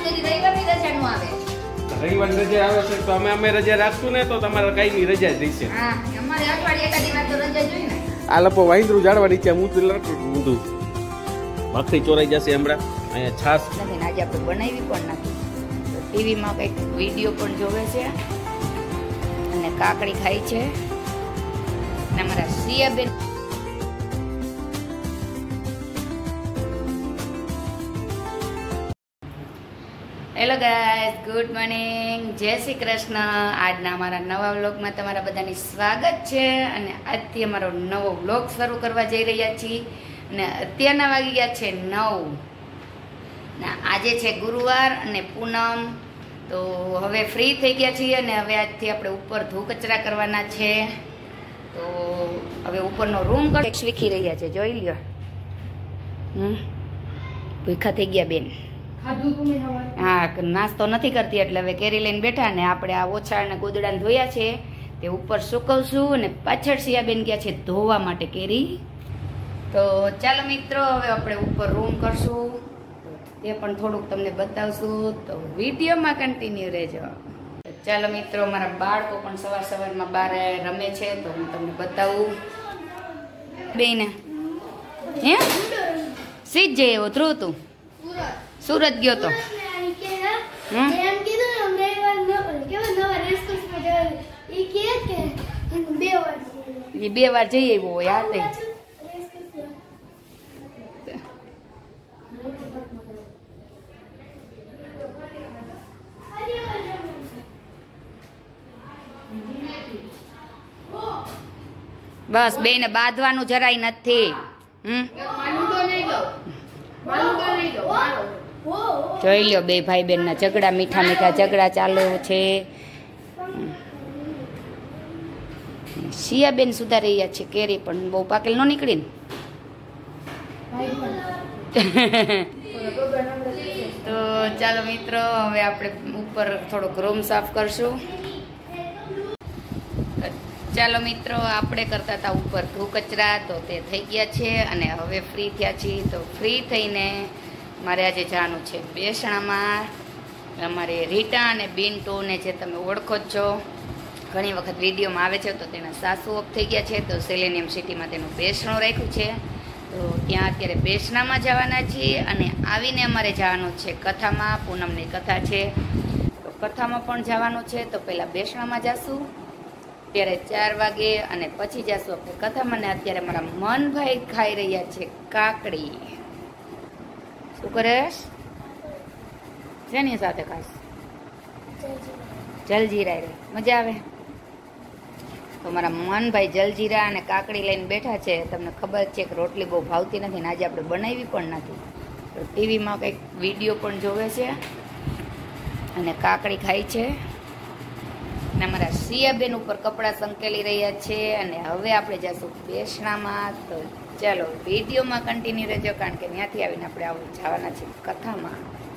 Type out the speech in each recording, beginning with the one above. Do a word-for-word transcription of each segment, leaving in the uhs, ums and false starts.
સુધી રવિવારની રજા નો આવે. રવિવારની રજા આવે છે તો અમે અમે રજા રાખશું ને તો તમારે કઈ ની રજા જ રહેશે. હા અમારે અઠવાડિયે એકાદી વાર તો રજા જોઈએ ને. આ લપો વાંદરું જાળવાની છે હું તો લટું ઊંધું ભાખરી ચોરાઈ જશે હમણાં. અહીંયા છાસ નથી ને આજે આપણે બનાવી પણ નથી. ટીવીમાં કંઈક વિડીયો પણ જોવે છે અને કાકડી ખાય છે અને અમારા Siyaben hello guys, good morning, Jai Shri Krishna. આજના અમારા નવા વ્લોગમાં તમારા બધાની સ્વાગત છે અને આજથી અમારો નવો વ્લોગ શરૂ કરવા જઈ રહ્યા છીએ અને અત્યારના વાગી ગયા છે નવ ને આજે છે ગુરુવાર અને પૂનમ. તો હવે ફ્રી થઈ ગયા છીએ અને હવે આજથી આપણે ઉપર ધૂ કચરા કરવાના છે. તો હવે ઉપરનો રૂમ કરી શીખી રહ્યા છે, જોઈ લ્યો. હમ ભૂખા થઈ ગયા બેન. હા નાસ્તો નથી કરતી એટલે હવે કેરી લઈને બેઠા ને આપણે આ ઓછાળ ને ગોદડા ધોયા છે તે ઉપર સુકવશું અને પાછળ સિયાબેન ગયા છે ધોવા માટે કેરી. તો ચાલો મિત્રો હવે આપણે ઉપર રૂમ કરશું તે પણ થોડુંક તમને બતાવશું, તો વિડીયોમાં કન્ટિન્યુ રહેજો. ચાલો મિત્રો, મારા બાળકો પણ સવાર સવારમાં બહાર રમે છે તો હું તમને બતાવું. બેન હે સીજ જઈ એવો ધ્રુવ તું સુરત ગયો તો બે વાર જઈ આવ્યો હોય હાથે. બસ બેને બાંધવાનું જરાય નથી. હમ જોઈ લ્યો બે ભાઈ બેન ના ઝઘડા, મીઠા મીઠા ઝઘડા ચાલુ છે. સિયાબેન સુધારી રહ્યા છે કેરી પણ બહુ પાકેલ ન નીકળી ને. તો ચાલો મિત્રો, હવે આપણે ઉપર થોડોક રૂમ સાફ કરશું. ચાલો મિત્રો, આપણે કરતા હતા ઉપર ધૂ કચરા તો તે થઈ ગયા છે અને હવે ફ્રી થયા છીએ. તો ફ્રી થઈને મારે આજે જવાનું છે બેસણામાં. અમારે રીટા અને બિન્ટુને જે તમે ઓળખો જ છો, ઘણી વખત વિડીયોમાં આવે છે, તો તેના સાસુ ઓફ થઈ ગયા છે તો સેલેનિયમ સિટીમાં તેનું બેસણું રાખ્યું છે. તો ત્યાં અત્યારે બેસણામાં જવાના છીએ અને આવીને અમારે જવાનું છે કથામાં. પૂનમની કથા છે તો કથામાં પણ જવાનું છે. તો પહેલાં બેસણામાં જશું અત્યારે ચાર વાગે અને પછી જશું આપણે કથામાં. ને અત્યારે મારા મનભાઈ ખાઈ રહ્યા છે કાકડી. શું કરેશ? શેની સાથે ખાસ? જલજીરા રે મજા આવે. તો મારા મનભાઈ જલજીરા અને કાકડી લઈને બેઠા છે. તમને ખબર છે કે રોટલી બહુ ભાવતી નથી ને આજે આપણે બનાવી પણ નથી. તો ટીવીમાં કંઈક વિડીયો પણ જોવે છે અને કાકડી ખાય છે. અને અમારા સિયાબેન ઉપર કપડાં સંકેલી રહ્યા છે અને હવે આપણે જઈશું બેસણામાં. તો ચાલો વિડીયોમાં કન્ટિન્યુ રહેજો, કારણ કે ત્યાંથી આવીને આપણે આવું જવાના છે કથામાં.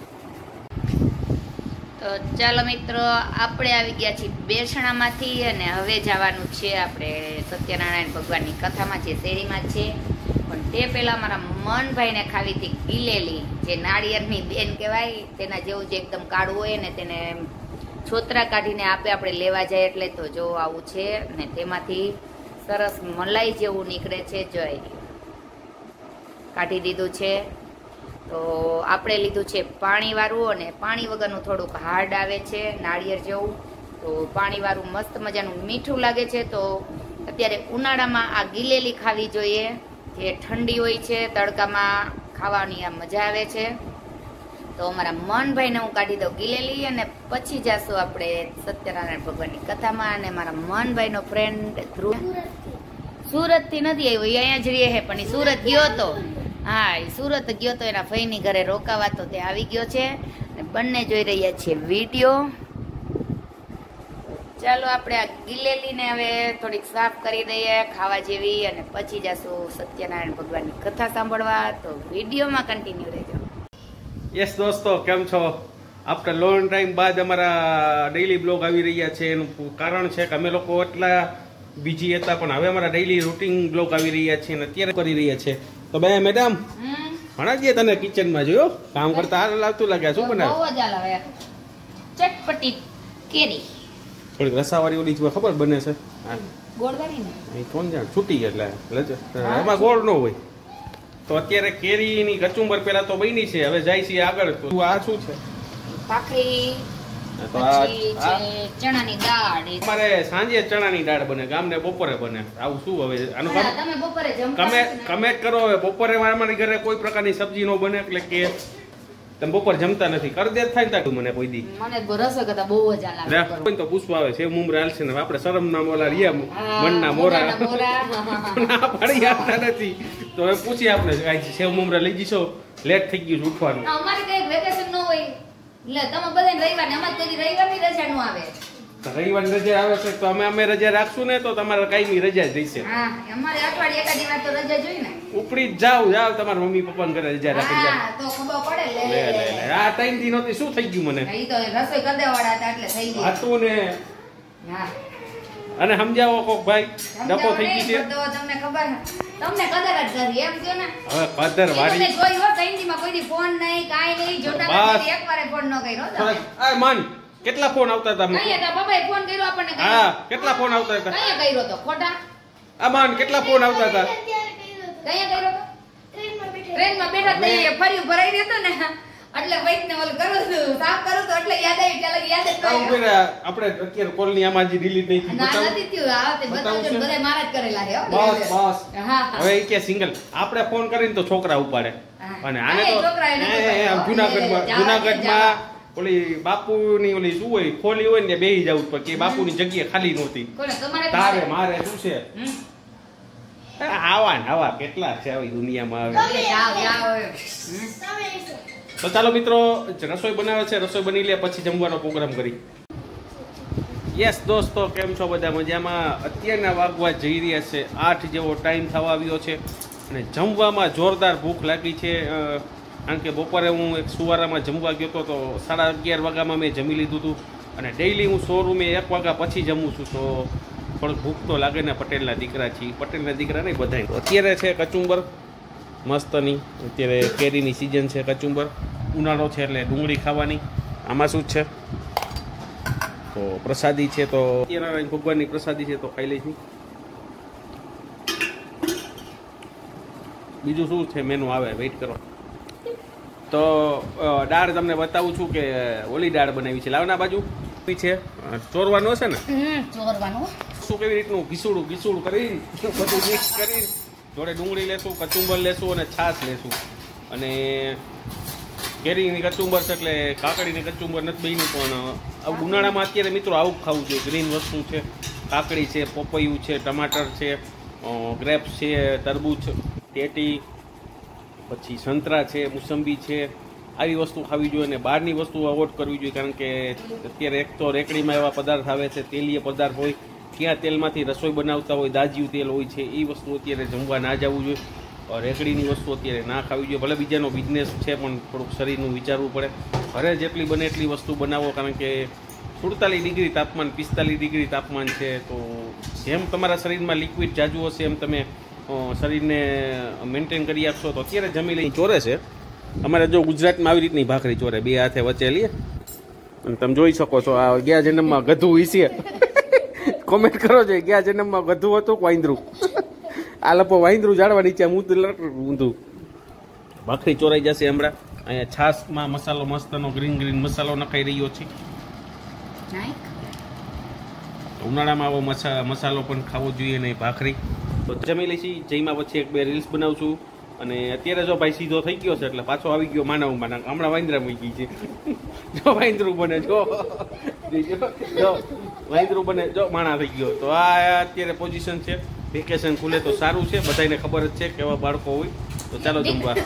તો ચાલો મિત્રો, આપણે આવી ગયા છીએ બેસણામાંથી અને હવે જવાનું છે આપણે સત્યનારાયણ ભગવાનની કથામાં, જે શેરીમાં છે. પણ તે પહેલાં મારા મનભાઈને ખાવી હતી ગીલેલી, જે નાળિયેરની બેન કહેવાય, તેના જેવું જે એકદમ કાળું હોય ને તેને છોતરા કાઢીને આપે આપણે લેવા જાય એટલે. તો જો આવું છે ને તેમાંથી સરસ મલાઈ જેવું નીકળે છે. જોઈ કાઢી દીધું છે. તો આપણે લીધું છે પાણીવાળું અને પાણી વગરનું થોડુંક હાર્ડ આવે છે નાળિયેર જેવું. તો પાણીવાળું મસ્ત મજાનું મીઠું લાગે છે. તો અત્યારે ઉનાળામાં આ ગીલેલી ખાવી જોઈએ, જે ઠંડી હોય છે, તડકામાં ખાવાની આ મજા આવે છે. તો અમારા મનભાઈને હું કાઢી દઉં ગીલેલી અને પછી જાશું આપણે સત્યનારાયણ ભગવાનની કથામાં. અને મારા મનભાઈનો ફ્રેન્ડ ધ્રુવ સુરતથી નથી આવ્યો, એ અહીંયા જ રહે છે પણ એ સુરત ગયો હતો. હા એ સુરત ગયો તો એના ભાઈની ઘરે રોકાવા, તો તે આવી ગયો છે અને બંને જોઈ રહ્યા છીએ વિડીયો. ચાલો આપણે આ ગીલેલીને હવે થોડીક સાફ કરી દઈએ ખાવા જેવી અને પછી જાશું સત્યનારાયણ ભગવાનની કથા સાંભળવા. તો વિડીયોમાં કન્ટિન્યુ રહેજો. યસ દોસ્તો, કેમ છો? આફ્ટર લોંગ ટાઈમ બાદ અમારા ડેઈલી બ્લોગ આવી રહ્યા છે. એનું કારણ છે કે અમે લોકો એટલા બીજી હતા પણ હવે અમારા ડેઈલી રૂટીન બ્લોગ આવી રહ્યા છે અને અત્યારે કરી રહ્યા છે. તો બે મેડમ ઘણા દે તને કિચનમાં જોયો કામ કરતા હાલ લાગતું લાગે શું બનાવે બહુ જ હાલે ચટપટી કેરી થોડીક રસાવાળી ઓલી ખબર બને છે હા ગોળવાળી ને એ કોણ જાણ છૂટી એટલે એમાં ગોળ ન હોય તો અત્યારે કેરીની કચુંબર પેલા તો બની છે હવે જાય છે આગળ તો આ શું છે ભાખરી તો આ પછી છે ચણાની દાળ અમારે સાંજે ચણાની દાળ બને ગામને બપોરે બને આવું શું હવે આનું હા, તમે બપોરે જમતા કમેન્ટ હશો ને? કમેન્ટ કરો હવે બપોરે અમારી ઘરે કોઈ પ્રકારની સબ્જી નો બને એટલે કે તમે બપોર જમતા નથી કરી દે થાય ને તા મને કોઈ દી મને રસો કરતા બહુ જ આ લાગે કોઈ તો પૂછવા આવે છે મુમરા હાલશે ને આપણે શરમ ના મોલા રિયા મનના મોરા ના પાડી આપતા નથી તો હવે પૂછી આપણે કાંઈ સેવ મુમરા લઈ જઈશો લેટ થઈ ગયું છે ઉઠવાનું અમારે કઈ વેકેશન ન હોય એટલે તમે બધાને રવિવાર ને અમારે કદી રવિવારની રજા નો આવે રવિવારની રજા આવે છે તો અમે અમે રજા રાખશું ને તો તમારે કાયમી રજા જ રહેશે હા અમારે અઠવાડિયે એકાદી વાર તો રજા જોઈએ ને ઉપડી જ જાવ જાવ તમારા મમ્મી પપ્પાને ઘરે રજા રાખી જાવ હા તો ખબર પડે લે લે લે લે આ ટાઈમ થી નહોતી શું થઈ ગયું મને ઈ તો રસોઈ કરી દેવાડા હતા એટલે થઈ ગયું હતું ને હા અને સમજાવો કોક ભાઈ ડફો થઈ ગઈ છે તો તમને ખબર તમને કદર જ કરી એમ કયો ને હવે કદર તમે વાળી જોઈ હો કઈ માં કોઈ ફોન નહીં કાઈ નહીં જોતા બસ. નથી એકવારે ફોન ન કર્યો તમે આ માન કેટલા ફોન આવતા હતા કઈ હતા બાબાએ ફોન કર્યો આપણને કઈ હા કેટલા ફોન આવતા હતા કઈ કર્યો તો ખોટા આ માન કેટલા ફોન આવતા હતા કઈ કર્યો તો ટ્રેનમાં બેઠા તો એ ફરી ભરાઈ રહેતો ને એટલે વૈદ ને ઓલ કરું છું સાફ કરું તો એટલે યાદ આવી ચાલે યાદ જ આવું ન કરે આપણે અત્યારે કોલ ની આમાં જે ડિલીટ નહીં થઈ ના બતાવું? નથી થયું આ તે બતાવું બતાવજો છે? બધા મારા જ કરેલા છે હો બસ બસ હા હા હવે એ કે સિંગલ આપણે ફોન કરીને તો છોકરા ઉપાડે હા. અને આને હા, એ તો છોકરા એને તો એ, એ, આમ ઉપાડે. જુનાગઢમાં જાવા, જુનાગઢમાં જાવા. ઓલી બાપુની ઓલી શું હોય ખોલી હોય ને બેહી જવું પણ કે બાપુની જગ્યા ખાલી નહોતી કોને તમારે તારે મારે શું છે હમ. આવા ને આવા કેટલા છે આવી દુનિયામાં આવે એ જાઓ જાઓ હમ. તો ચાલો મિત્રો રસોઈ બનાવે છે રસોઈ બની લે પછી જમવાનો પ્રોગ્રામ કરી યસ દોસ્તો કેમ છો બધા મજામાં અત્યારના વાગવા જઈ રહ્યા છે આઠ જેવો ટાઈમ થવા આવ્યો છે અને જમવામાં જોરદાર ભૂખ લાગી છે અ, કારણ કે બપોરે હું એક સુવારામાં જમવા ગયો હતો તો સાડા અગિયાર વાગ્યામાં મેં જમી લીધું હતું અને ડેઈલી હું શોરૂમે એક વાગ્યા પછી જમું છું તો થોડુંક ભૂખ તો લાગે ને પટેલના દીકરા છીએ પટેલના દીકરા નહીં બધા અત્યારે છે કચુંબર મસ્તની અત્યારે કેરીની સિઝન છે કચુંબર ઉનાળો છે એટલે ડુંગળી ખાવાની આમાં શું છે તો પ્રસાદી છે તો સત્યનારાયણ ભગવાનની પ્રસાદી છે તો ખાઈ લઈશું બીજું શું છે મેનુ આવે વેઇટ કરો તો અ, દાળ તમને બતાવું છું કે ઓલી દાળ બનાવી છે લાવના બાજુ છે અ, ચોરવાનું હશે ને હમ ચોરવાનું શું કેવી રીતનું ઘીસુડું ઘીસુડું કરી બધું મિક્સ કરી જોડે ડુંગળી લેશું કચુંબર લેશું અને છાશ લેશું અને કેરીની કચુંબર છે એટલે કાકડીની કચુંબર નથી બની પણ આવું ઉનાળામાં અત્યારે મિત્રો આવું ખાવું જોઈએ ગ્રીન વસ્તુ છે કાકડી છે પપૈયું છે ટમાટર છે ગ્રેપ્સ છે તરબૂચ ટેટી પછી સંતરા છે મોસંબી છે આવી વસ્તુ ખાવી જોઈએ અને બહારની વસ્તુ અવોઇડ કરવી જોઈએ કારણ કે અત્યારે એક તો રેકડીમાં એવા પદાર્થ આવે છે તેલીય પદાર્થ હોય ક્યાં તેલમાંથી રસોઈ બનાવતા હોય દાજ્યું તેલ હોય છે એ વસ્તુ અત્યારે જમવા ના જવું જોઈએ રેકડીની વસ્તુ અત્યારે ના ખાવી જોઈએ ભલે બીજાનો બિઝનેસ છે પણ થોડુંક શરીરનું વિચારવું પડે ઘરે જેટલી બને એટલી વસ્તુ બનાવો કારણ કે સુડતાલીસ ડિગ્રી તાપમાન પિસ્તાલીસ ડિગ્રી તાપમાન છે તો જેમ તમારા શરીરમાં લિક્વિડ જાજુ હશે એમ તમે અ, શરીરને મેન્ટેન કરી આપશો તો અત્યારે જમી લઈ ચોરે છે અમારે જો ગુજરાતમાં આવી રીતની ભાખરી ચોરે બે હાથે વચ્ચે લઈએ અને તમે જોઈ શકો છો આ ગયા જન્મમાં ગધું વીસીએ કોમેન્ટ કરો છો ગયા જન્મમાં ગધું હતું કે વાંદરું આ લપો વાંદરું જાળવા નીચે ઊંધું ઊંધું ભાખરી ચોરાઈ જશે હમણાં અહીંયા છાશમાં મસાલો મસ્તનો ગ્રીન ગ્રીન મસાલો નખાઈ રહ્યો છે ઉનાળામાં આવો મસા મસાલો પણ ખાવો જોઈએ ને ભાખરી તો જમી લઈશી જઈમાં પછી એક બે રીલ્સ બનાવું છું અને અત્યારે જો ભાઈ સીધો થઈ ગયો છે એટલે પાછો આવી ગયો માનવ માના હમણાં વાંદરા મૂકી છે જો વાંદરું બને જો જો વાંદરું બને જો માણા થઈ ગયો તો આ અત્યારે પોઝિશન છે વેકેશન ખુલે તો સારું છે બધાને ખબર જ છે કેવા બાળકો હોય તો ચાલો જમવા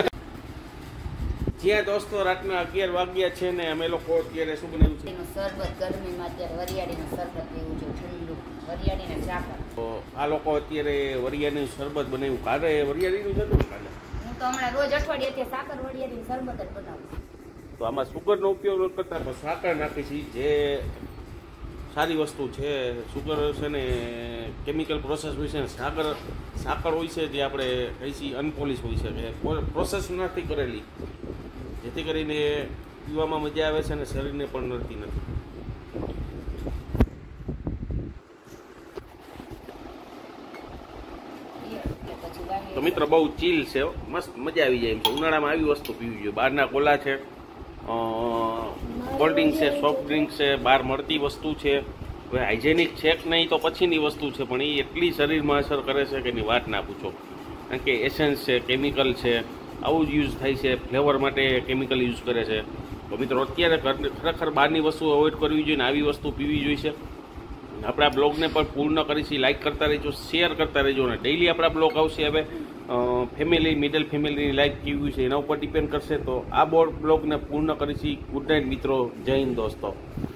જ્યાં દોસ્તો રાતના અગિયાર વાગ્યા છે ને અમે લોકો અત્યારે શું બનાવ્યું છે એનું શરબત ગરમીમાં અત્યારે વરિયાળીનું શરબત પીવું છે ઠંડુ વરિયાળીને ચાકર તો આ લોકો અત્યારે વરિયાળીનું શરબત બનાવ્યું કાલે વરિયાળીનું છે ને કાલે હું તો હમણાં રોજ અઠવાડિયે સાકર વરિયાળીનું શરબત જ બનાવું છું તો આમાં સુગરનો ઉપયોગ ન કરતા પણ સાકર નાખી છે જે સારી વસ્તુ છે. સુગર છે ને કેમિકલ પ્રોસેસ હોય છે ને સાકર સાકર હોય છે જે આપણે કહીએ છીએ અનપોલિશ હોય છે કે પ્રોસેસ નથી કરેલી, જેથી કરીને પીવામાં મજા આવે છે અને શરીરને પણ નડતી નથી. તો મિત્રો બહુ ચીલ છે, મસ્ત મજા આવી જાય એમ છે. ઉનાળામાં આવી વસ્તુ પીવી જોઈએ. બહારના કોલા છે, કોલ્ડ ડ્રિંક છે, સોફ્ટ ડ્રિંક છે, બહાર મળતી વસ્તુ છે. હવે હાઇજેનિક છે કે નહીં તો પછીની વસ્તુ છે, પણ એ એટલી શરીરમાં અસર કરે છે કે એની વાત ના પૂછો. કારણ કે એસેન્સ છે, કેમિકલ છે, આવું જ યુઝ થાય છે. ફ્લેવર માટે કેમિકલ યુઝ કરે છે. તો મિત્રો અત્યારે ખરેખર બહારની વસ્તુ અવોઇડ કરવી જોઈએ ને આવી વસ્તુ પીવી જોઈએ છે. આપણા બ્લોગને પણ પૂર્ણ કરીશી, લાઇક કરતા રહેજો, શેર કરતા રહેજો અને ડેઇલી આપણા બ્લોગ આવશે. હવે ફેમિલી મિડલ ફેમિલીની લાઈફ કેવી છે એના ઉપર ડિપેન્ડ કરશે. તો આ બોર્ડ બ્લોગને પૂર્ણ કરીશી. ગુડ નાઇટ મિત્રો, જય હિન્દ દોસ્તો.